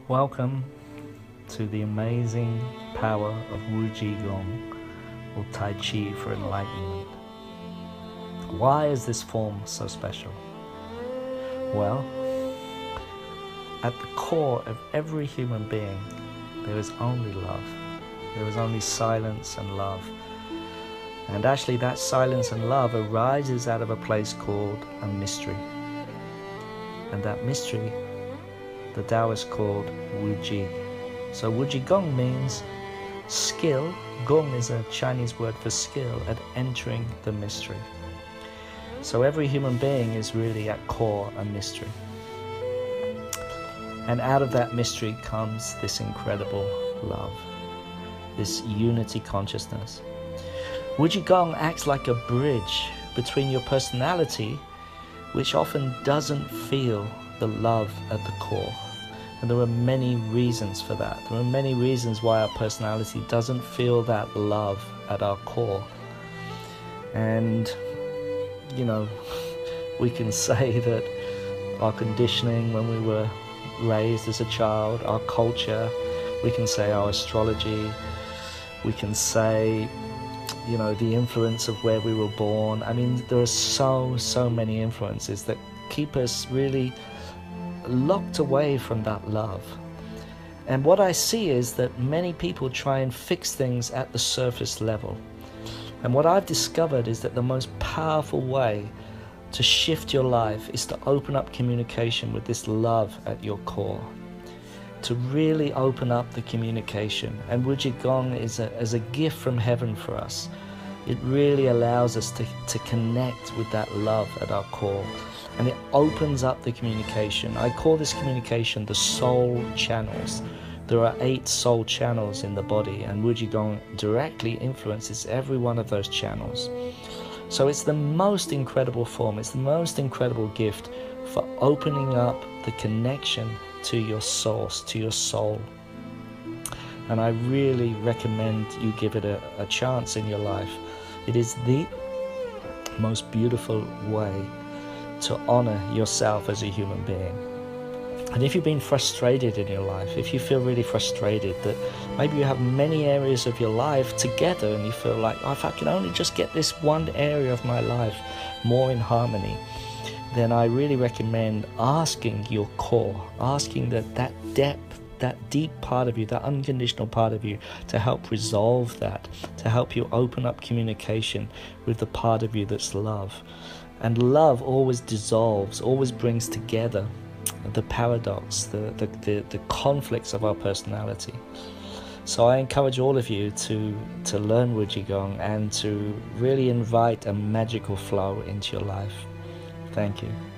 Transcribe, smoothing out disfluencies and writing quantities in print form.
Welcome to the amazing power of WuJi Gong, or Tai Chi for Enlightenment. Why is this form so special? Well, at the core of every human being, there is only love. There is only silence and love. And actually that silence and love arises out of a place called a mystery. And that mystery, the Taoists called WuJi. So WuJi Gong means skill. Gong is a Chinese word for skill at entering the mystery. So every human being is really at core a mystery. And out of that mystery comes this incredible love, this unity consciousness. WuJi Gong acts like a bridge between your personality, which often doesn't feel the love at the core. And there are many reasons for that. There are many reasons why our personality doesn't feel that love at our core. And, you know, we can say that our conditioning when we were raised as a child, our culture, we can say our astrology, we can say, you know, the influence of where we were born. I mean, there are so many influences that keep us really locked away from that love. And what I see is that many people try and fix things at the surface level. And what I've discovered is that the most powerful way to shift your life is to open up communication with this love at your core. To really open up the communication. And WuJi Gong is a gift from heaven for us. It really allows us to connect with that love at our core. And it opens up the communication. I call this communication the soul channels. There are 8 soul channels in the body, and WuJi Gong directly influences every one of those channels. So it's the most incredible form, it's the most incredible gift for opening up the connection to your source, to your soul. And I really recommend you give it a chance in your life. It is the most beautiful way to honor yourself as a human being. And if you've been frustrated in your life, if you feel really frustrated that maybe you have many areas of your life together and you feel like, oh, if I can only just get this one area of my life more in harmony, then I really recommend asking your core, asking that depth, that deep part of you, that unconditional part of you, to help resolve that, to help you open up communication with the part of you that's love. And love always dissolves, always brings together the paradox, the conflicts of our personality. So I encourage all of you to learn WuJi Gong and to really invite a magical flow into your life. Thank you.